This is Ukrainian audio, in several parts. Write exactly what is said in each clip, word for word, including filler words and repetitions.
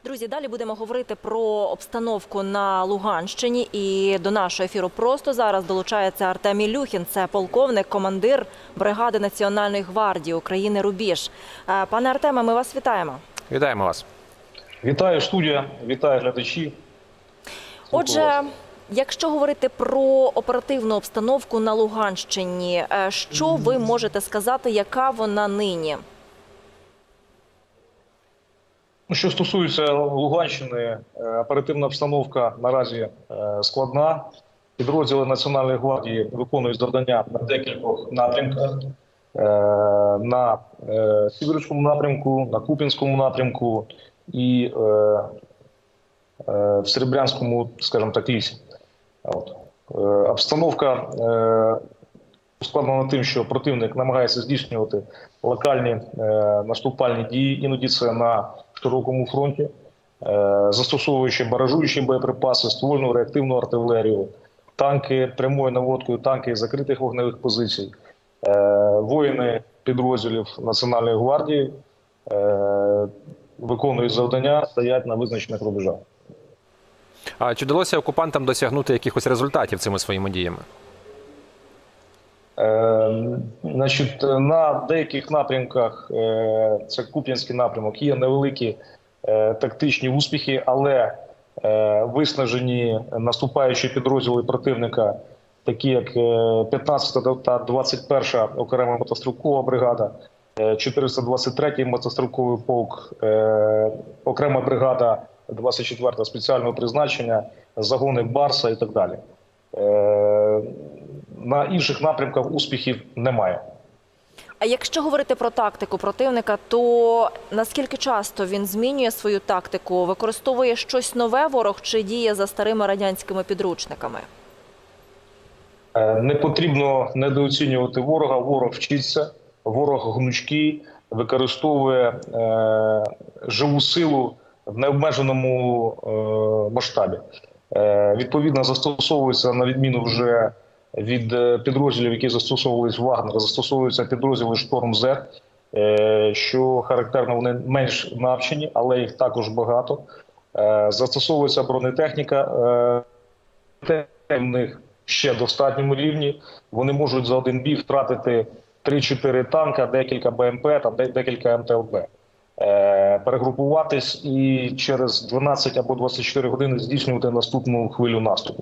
Друзі, далі будемо говорити про обстановку на Луганщині. І до нашого ефіру просто зараз долучається Артем Ілюхін. Це полковник, командир бригади Національної гвардії України «Рубіж». Пане Артеме, ми вас вітаємо. Вітаємо вас. Вітаю студія, вітаю глядачі. Отже, якщо говорити про оперативну обстановку на Луганщині, що ви можете сказати, яка вона нині? Що стосується Луганщини, оперативна обстановка наразі складна. Підрозділи Національної гвардії виконують завдання на декількох напрямках. На Сіверському напрямку, на Куп'янському напрямку і в Серебрянському, скажімо так, лісі. От. Обстановка ускладнена тим, що противник намагається здійснювати локальні е, наступальні дії, іноді це на широкому фронті, е, застосовуючи баражуючі боєприпаси, ствольну реактивну артилерію, танки прямою наводкою, танки із закритих вогневих позицій. Е, воїни підрозділів Національної гвардії е, виконують завдання, стоять на визначених рубежах. А чи вдалося окупантам досягнути якихось результатів цими своїми діями? Значить, на деяких напрямках, це Куп'янський напрямок, є невеликі тактичні успіхи, але виснажені наступаючі підрозділи противника, такі як п'ятнадцята та двадцять перша окрема мотострілкова бригада, чотириста двадцять третій мотострілковий полк, окрема бригада двадцять четверта спеціального призначення, загони Барса і так далі. На інших напрямках успіхів немає. А якщо говорити про тактику противника, то наскільки часто він змінює свою тактику? Використовує щось нове ворог чи діє за старими радянськими підручниками? Не потрібно недооцінювати ворога. Ворог вчиться, ворог гнучкий, використовує е, живу силу в необмеженому е, масштабі. Е, відповідно, застосовується, на відміну вже від підрозділів, які застосовувалися Вагнер, застосовуються підрозділи «Шторм-Зет», що характерно, вони менш навчені, але їх також багато. Застосовується бронетехніка, в них ще в достатньому рівні. Вони можуть за один бій втратити три-чотири танка, декілька БМП, там, декілька ем те ел бе. Перегрупуватись і через дванадцять або двадцять чотири години здійснювати наступну хвилю наступу.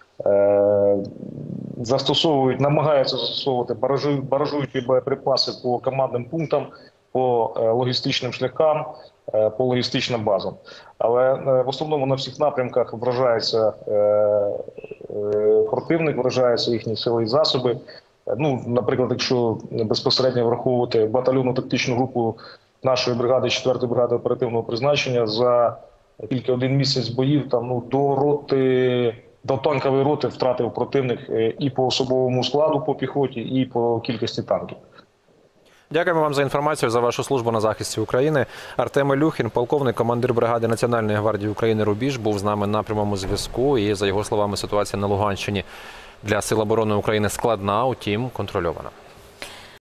Застосовують, намагаються застосовувати баражуючі боєприпаси по командним пунктам, по логістичним шляхам, по логістичним базам. Але в основному на всіх напрямках вражається противник, вражаються їхні сили і засоби. Ну, наприклад, якщо безпосередньо враховувати батальйонну тактичну групу нашої бригади, четвертої бригади оперативного призначення, за тільки один місяць боїв там, ну, до роти До танкової роти втратив противник і по особовому складу, по піхоті, і по кількості танків. Дякуємо вам за інформацію, за вашу службу на захисті України. Артем Ілюхін, полковник, командир бригади Національної гвардії України «Рубіж», був з нами на прямому зв'язку. І, за його словами, ситуація на Луганщині для Сил оборони України складна, утім контрольована.